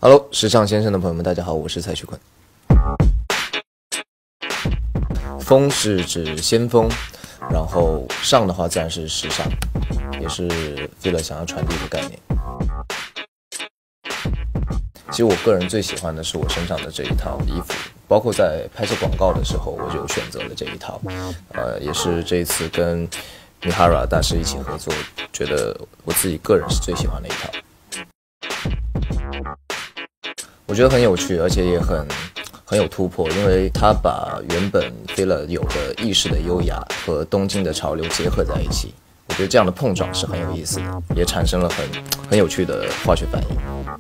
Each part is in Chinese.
Hello， 时尚先生的朋友们，大家好，我是蔡徐坤。风是指先锋，然后尚的话自然是时尚，也是 Fila 想要传递的概念。其实我个人最喜欢的是我身上的这一套衣服，包括在拍摄广告的时候，我就选择了这一套，也是这一次跟 Mihara 大师一起合作，觉得我自己个人是最喜欢的一套。我觉得很有趣，而且也很有突破，因为它把原本 Fila 有的意式的优雅和东京的潮流结合在一起。我觉得这样的碰撞是很有意思的，也产生了很有趣的化学反应。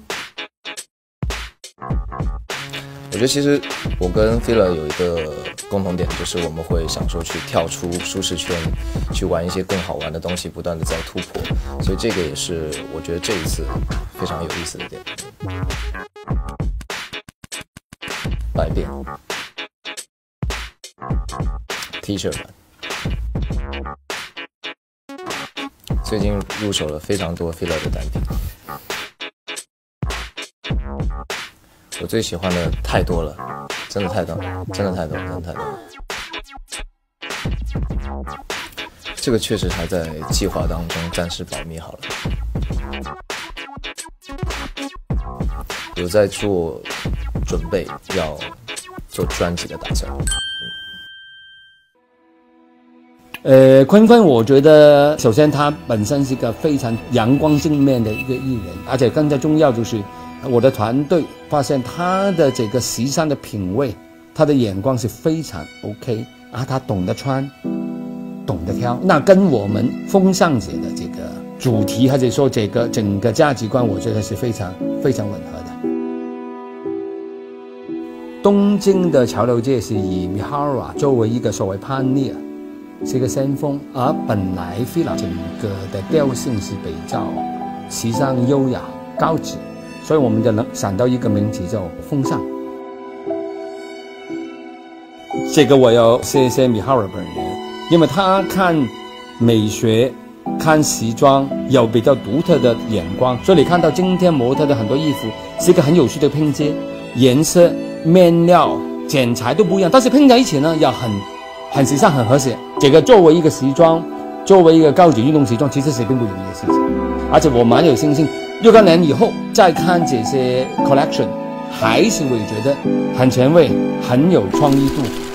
我觉得其实我跟 Fila 有一个共同点，就是我们会想说去跳出舒适圈，去玩一些更好玩的东西，不断的在突破。所以这个也是我觉得这一次非常有意思的点。百变 T 恤版，最近入手了非常多 Fila 的单品，我最喜欢的太多了，真的太多了。这个确实还在计划当中，暂时保密好了。有在做准备，要做专辑的打算。 坤坤，我觉得首先他本身是一个非常阳光正面的一个艺人，而且更加重要就是我的团队发现他的这个时尚的品味，他的眼光是非常 OK 啊，他懂得穿，懂得挑，那跟我们风尚节的这个主题或者说这个整个价值观，我觉得是非常吻合的。东京的潮流界是以 Mihara 作为一个所谓 pioneer， 是一个先锋，而本来 Fila 整个的调性是比较时尚、优雅、高级，所以我们就能想到一个名字叫风尚。这个我要谢谢 Mihara 本人，因为他看美学、看时装有比较独特的眼光，所以你看到今天模特的很多衣服是一个很有趣的拼接，颜色、面料、剪裁都不一样，但是拼在一起呢，要很时尚、很和谐。这个作为一个时装，作为一个高级运动时装，其实是并不容易的事情。而且我蛮有信心，若干年以后再看这些 collection， 还是会觉得很前卫、很有创意度。